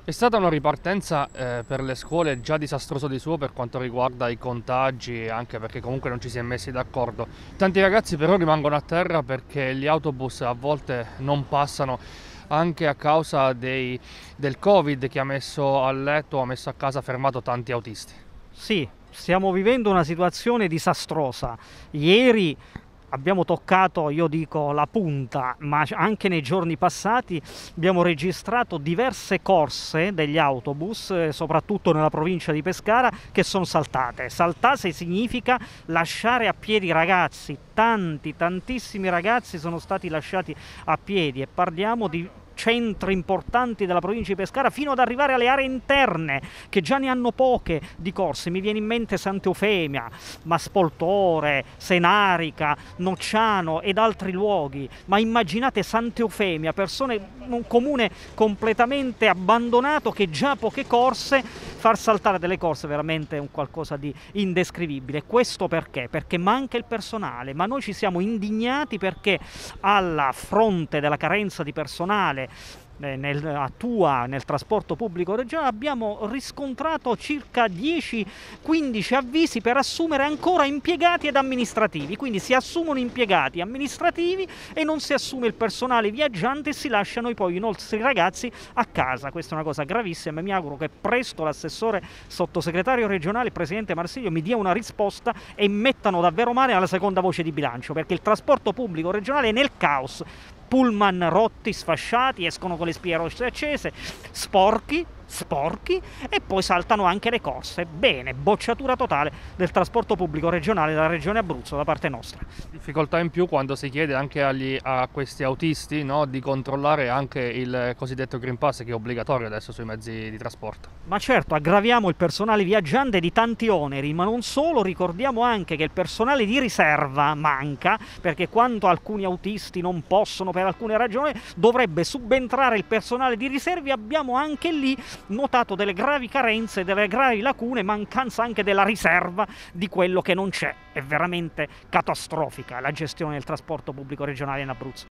È stata una ripartenza per le scuole già disastrosa di suo per quanto riguarda i contagi, anche perché comunque non ci si è messi d'accordo. Tanti ragazzi però rimangono a terra perché gli autobus a volte non passano anche a causa del Covid che ha messo a letto, ha messo a casa, fermato tanti autisti. Sì, stiamo vivendo una situazione disastrosa. Ieri abbiamo toccato, io dico, la punta, ma anche nei giorni passati abbiamo registrato diverse corse degli autobus, soprattutto nella provincia di Pescara, che sono saltate. Saltate significa lasciare a piedi i ragazzi. Tantissimi ragazzi sono stati lasciati a piedi e parliamo di centri importanti della provincia di Pescara fino ad arrivare alle aree interne che già ne hanno poche di corse. Mi viene in mente Sant'Eufemia, Maspoltore, Senarica, Nocciano ed altri luoghi, ma immaginate Sant'Eufemia, un comune completamente abbandonato che già ha poche corse. Far saltare delle corse è veramente un qualcosa di indescrivibile. Questo perché? Perché manca il personale, ma noi ci siamo indignati perché alla fronte della carenza di personale nel trasporto pubblico regionale abbiamo riscontrato circa 10-15 avvisi per assumere ancora impiegati ed amministrativi. Quindi si assumono impiegati amministrativi e non si assume il personale viaggiante e si lasciano poi i nostri ragazzi a casa. Questa è una cosa gravissima e mi auguro che presto l'assessore sottosegretario regionale, presidente Marsiglio, mi dia una risposta e mettano davvero male alla seconda voce di bilancio, perché il trasporto pubblico regionale è nel caos. Pullman rotti, sfasciati, escono con le spie rosse accese, sporchi, e poi saltano anche le corse. Bene, bocciatura totale del trasporto pubblico regionale della regione Abruzzo da parte nostra. Difficoltà in più quando si chiede anche a questi autisti, no, di controllare anche il cosiddetto Green Pass, che è obbligatorio adesso sui mezzi di trasporto. Ma certo, aggraviamo il personale viaggiante di tanti oneri, ma non solo, ricordiamo anche che il personale di riserva manca, perché quando alcuni autisti non possono per alcune ragioni, dovrebbe subentrare il personale di riserva. Abbiamo anche lì notato delle gravi carenze, delle gravi lacune, mancanza anche della riserva di quello che non c'è. È veramente catastrofica la gestione del trasporto pubblico regionale in Abruzzo.